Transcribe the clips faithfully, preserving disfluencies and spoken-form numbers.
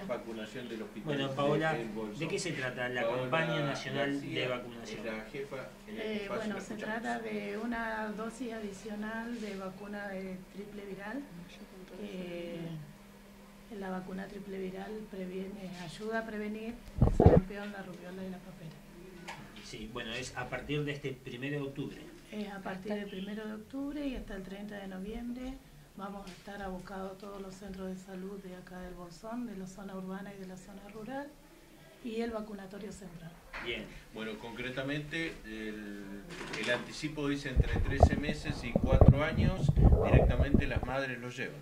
vacunación del hospital. Bueno, Paola, ¿de, ¿de qué se trata la Paola campaña nacional García, de vacunación? La jefa, en el eh, espacio, bueno, se trata de una dosis adicional de vacuna de triple viral. Que la vacuna triple viral previene, ayuda a prevenir el sarampión, la rubiola y la papera. Sí, bueno, es a partir de este primero de octubre. Es a partir del primero de octubre y hasta el treinta de noviembre. Vamos a estar abocados todos los centros de salud de acá del Bolsón, de la zona urbana y de la zona rural, y el vacunatorio central. Bien, bueno, concretamente el, el anticipo dice entre trece meses y cuatro años, directamente las madres lo llevan.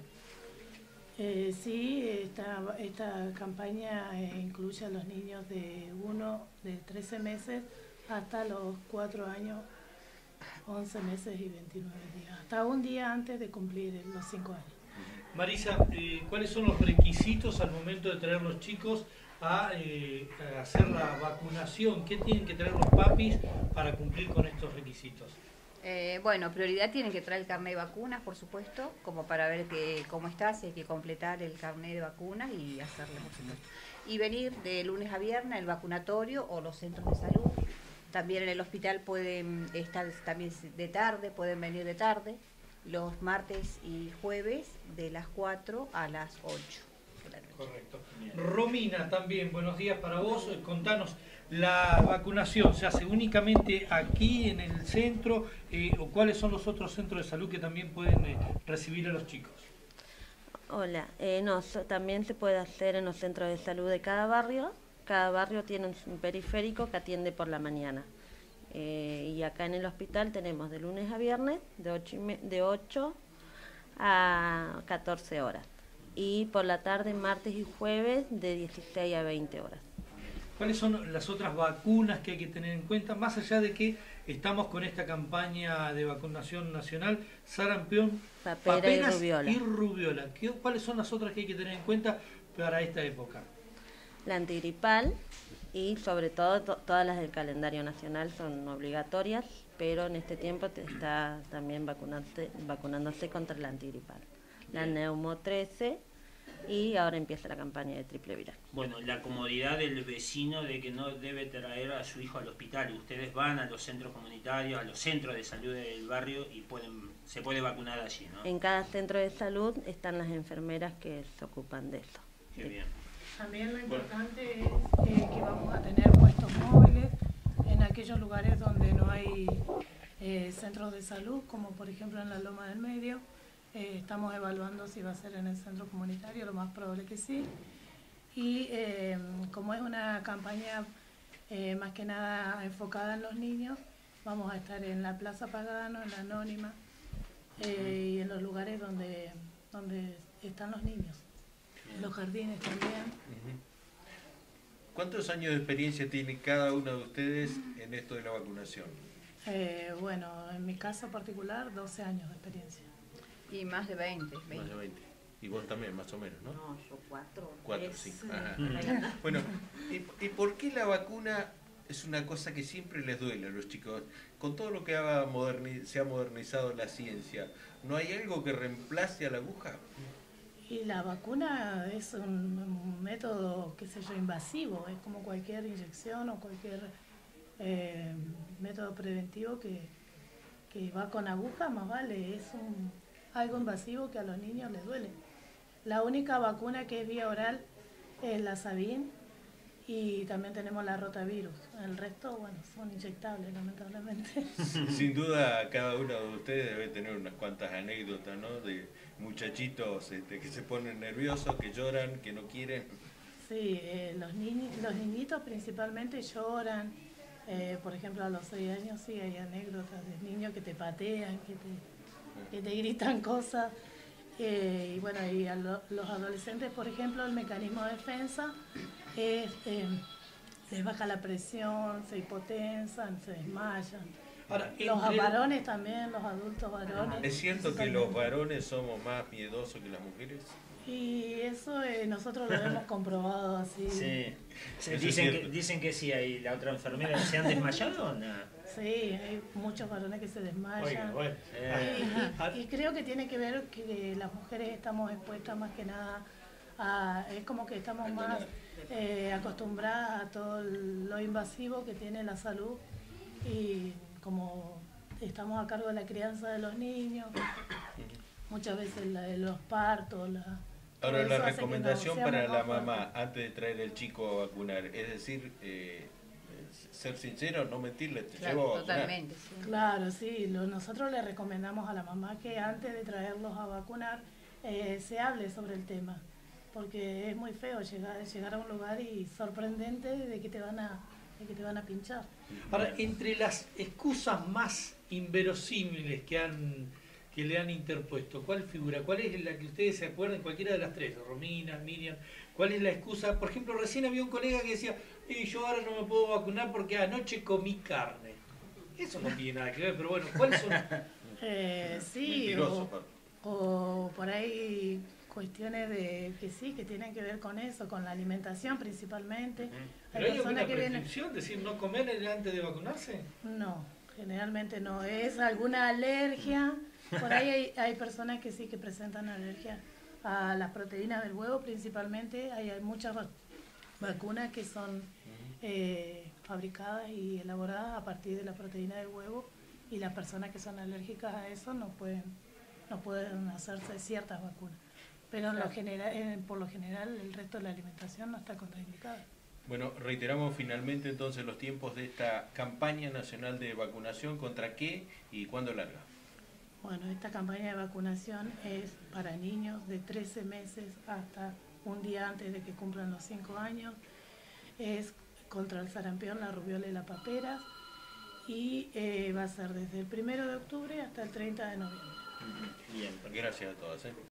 Eh, sí, esta, esta campaña eh, incluye a los niños de uno, de trece meses hasta los cuatro años, once meses y veintinueve días, hasta un día antes de cumplir los cinco años. Marisa, eh, ¿cuáles son los requisitos al momento de traer los chicos a, eh, a hacer la vacunación? ¿Qué tienen que traer los papis para cumplir con estos requisitos? Eh, bueno, prioridad tienen que traer el carnet de vacunas, por supuesto, como para ver que, cómo estás, hay que completar el carnet de vacunas y hacerlo, por supuesto. Y venir de lunes a viernes al vacunatorio o los centros de salud. También en el hospital pueden estar también de tarde, pueden venir de tarde, los martes y jueves de las cuatro a las ocho de la noche. Correcto. Romina, también, buenos días para vos. Contanos, ¿la vacunación se hace únicamente aquí en el centro eh, o cuáles son los otros centros de salud que también pueden eh, recibir a los chicos? Hola, eh, no, so, también se puede hacer en los centros de salud de cada barrio. Cada barrio tiene un periférico que atiende por la mañana. Eh, y acá en el hospital tenemos de lunes a viernes de ocho, y me, de ocho a catorce horas. Y por la tarde, martes y jueves, de dieciséis a veinte horas. ¿Cuáles son las otras vacunas que hay que tener en cuenta? Más allá de que estamos con esta campaña de vacunación nacional, sarampión, papera y rubiola. Y rubiola. ¿Qué, ¿Cuáles son las otras que hay que tener en cuenta para esta época? La antigripal y sobre todo to todas las del calendario nacional son obligatorias, pero en este tiempo te está también vacunándose, vacunándose contra la antigripal. La Neumo trece y ahora empieza la campaña de triple viral. Bueno, la comodidad del vecino de que no debe traer a su hijo al hospital. Ustedes van a los centros comunitarios, a los centros de salud del barrio y pueden, se puede vacunar allí, ¿no? En cada centro de salud están las enfermeras que se ocupan de eso. Qué bien. También lo importante es eh, que vamos a tener puestos móviles en aquellos lugares donde no hay eh, centros de salud, como por ejemplo en la Loma del Medio. Eh, estamos evaluando si va a ser en el centro comunitario, lo más probable que sí. Y eh, como es una campaña eh, más que nada enfocada en los niños, vamos a estar en la Plaza Pagano, en la Anónima eh, y en los lugares donde, donde están los niños. Los jardines también. ¿Cuántos años de experiencia tiene cada uno de ustedes en esto de la vacunación? Eh, bueno, en mi caso particular, doce años de experiencia. Y más de veinte. veinte. Más de veinte. Y vos también, más o menos, ¿no? No, yo cuatro. Cuatro, tres. cinco. Ajá. Bueno, ¿y, ¿y por qué la vacuna es una cosa que siempre les duele a los chicos? Con todo lo que ha moderni- se ha modernizado la ciencia, ¿no hay algo que reemplace a la aguja? Y la vacuna es un, un método, qué sé yo, invasivo, es como cualquier inyección o cualquier eh, método preventivo que, que va con aguja, más vale, es un, algo invasivo que a los niños les duele. La única vacuna que es vía oral es la Sabin y también tenemos la rotavirus, el resto, bueno, son inyectables, lamentablemente. Sin duda, cada uno de ustedes debe tener unas cuantas anécdotas, ¿no? De muchachitos este, que se ponen nerviosos, que lloran, que no quieren. Sí, eh, los, niños, los niñitos principalmente lloran. Eh, por ejemplo, a los seis años sí hay anécdotas de niños que te patean, que te, que te gritan cosas. Eh, y bueno, y a lo, los adolescentes, por ejemplo, el mecanismo de defensa es, eh, les baja la presión, se hipotensan, se desmayan. Ahora, Los entre- varones también, los adultos varones. ¿Es cierto que los varones somos más miedosos que las mujeres? Y eso eh, nosotros lo hemos comprobado así. Sí. Se- Eso dicen, es que, cierto. dicen que sí, ahí la otra enfermera, ¿se han desmayado o no? Sí, hay muchos varones que se desmayan. Oiga, bueno. Eh, Y, y- y creo que tiene que ver que las mujeres estamos expuestas más que nada a, es como que estamos más eh, acostumbradas a todo lo invasivo que tiene la salud y como estamos a cargo de la crianza de los niños, muchas veces la de los partos, la... Ahora, la eso hace que recomendación nos para seamos la más fuertes. mamá antes de traer el chico a vacunar, es decir, eh, ser sincero, no mentirle, te Claro, llevo a vacunar. totalmente, sí. Claro, sí, lo- nosotros le recomendamos a la mamá que antes de traerlos a vacunar eh, se hable sobre el tema, porque es muy feo llegar, llegar a un lugar y sorprendente de que te van a, de que te van a pinchar. Ahora, entre las excusas más inverosímiles que han que le han interpuesto, ¿cuál figura? ¿Cuál es la que ustedes se acuerdan? Cualquiera de las tres, Romina, Miriam, ¿cuál es la excusa? Por ejemplo, recién había un colega que decía, "Eh, yo ahora no me puedo vacunar porque anoche comí carne". Eso no tiene nada que ver, pero bueno, ¿cuáles son? Eh, sí, Mentiroso, o, Pablo. o por ahí cuestiones de que sí, que tienen que ver con eso, con la alimentación principalmente. ¿Pero hay alguna personas que vienen... prescripción? ¿Decir no comer antes de vacunarse? No, generalmente no. Es alguna alergia. Por ahí hay, hay personas que sí que presentan alergia a las proteínas del huevo principalmente. Hay, hay muchas va- vacunas que son eh, fabricadas y elaboradas a partir de la proteína del huevo y las personas que son alérgicas a eso no pueden, no pueden hacerse ciertas vacunas. Pero en lo general, en- por lo general el resto de la alimentación no está contraindicada. Bueno, reiteramos finalmente entonces los tiempos de esta campaña nacional de vacunación, ¿contra qué y cuándo larga? Bueno, esta campaña de vacunación es para niños de trece meses hasta un día antes de que cumplan los cinco años. Es contra el sarampión, la rubiola y la papera. Y eh, va a ser desde el primero de octubre hasta el treinta de noviembre. Bien, Gracias a todas. ¿eh?